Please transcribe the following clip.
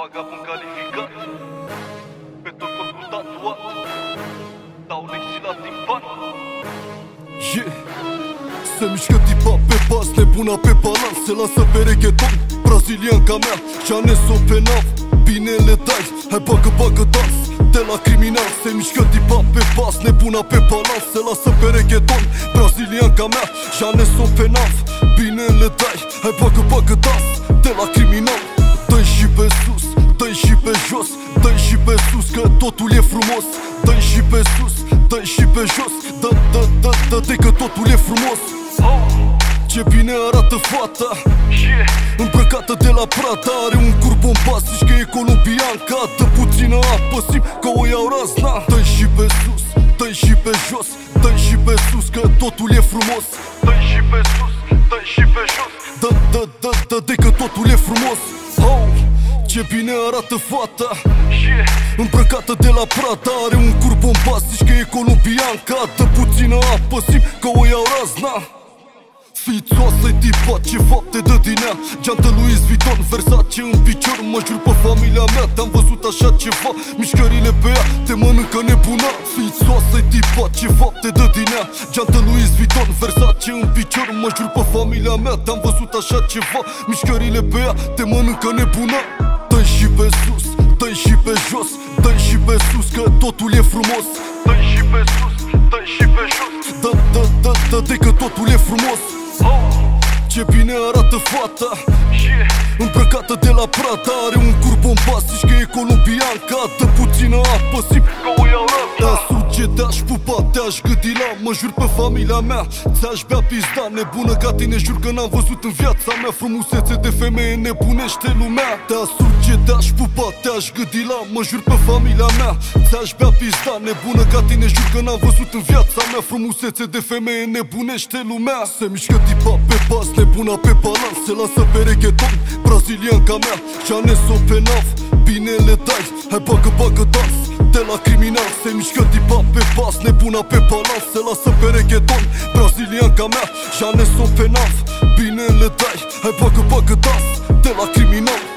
Vagabond calificat, pe tot corpul tatuat, dau un exilat din ban. Se mișcă tipa pe pas, nebuna pe balans, se lasă pe reggaeton, brazilianca mea, Janeso pe nav. Bine le dai, hai bagă dans, de la criminal. Se mișcă tipa pe pas, nebuna pe balans, se lasă pe reggaeton, brazilianca mea, Janeso pe nav. Bine le dai, hai bagă dans, de la criminal. Dă-i și pe sus, dă-i și pe jos, dă-i și pe sus, că totul e frumos. Dă-i și pe sus, dă-i și pe jos, dă-te că totul e frumos. Ce bine arată fata, îmbrăcată de la Prada, are un cur bombastic, că e colombianca. Dă puțină apă, simt că o iau razna. Dă-i și pe sus, dă-i și pe jos, dă-i și pe sus, că totul e frumos. Dă-i și pe sus, dă-i și pe jos, dă-te că totul e frumos. Ce bine arată fata, îmbrăcată de la Prada, are un cur bombastic, că e colombianca. Dă puțină apă, simt că o iau razna. Fițoasă-i tipa, ce fapte dă din ea. Geantă Louis Vuitton, Versace în picior. Mă jur pe familia mea, te-am văzut așa ceva. Mișcările pe ea, te mănâncă nebuna. Fițoasă-i tipa, ce fapte dă din ea. Geantă Louis Vuitton, Versace în picior. Mă jur pe familia mea, te-am văzut așa ceva. Mișcările pe ea, te mănâncă nebuna. Dă-i și pe sus, dă-i și pe jos, dă-i și pe sus, că totul e frumos. Dă-i și pe sus, dă-i și pe jos, dă-te că totul e frumos. Ce bine arată fata, îmbrăcată de la Prada, are un cur bombastic, că e colombianca. Dă puțină apă, simt că o iau razna. te-aș suge, te-aș pupa, te-aș gâdila. Mă jur pe familia mea, ți-aș bea pizda. Nebună ca tine, jur că n-am văzut în viața mea. Frumusețe de femeie nebunește lumea. Te-aș suge, te-aș pupa, te-aș gâdila. Mă jur pe familia mea, ți-aș bea pizda. Nebună ca tine, jur că n-am văzut în viața mea. Frumusețe de femeie nebunește lumea. Se mișcă tipa pe pas, nebuna pe balans, se lasă pe reggaeton, brazilianca mea, Janeso pe nav. Bine le dai, hai bagă dans, de la criminal. Se mișcă tipa pe pas, nebuna pe balans, se lasă pe reggaeton, brazilianca mea, Janeso pe nav. Bine le dai, hai bagă dans, de la criminal.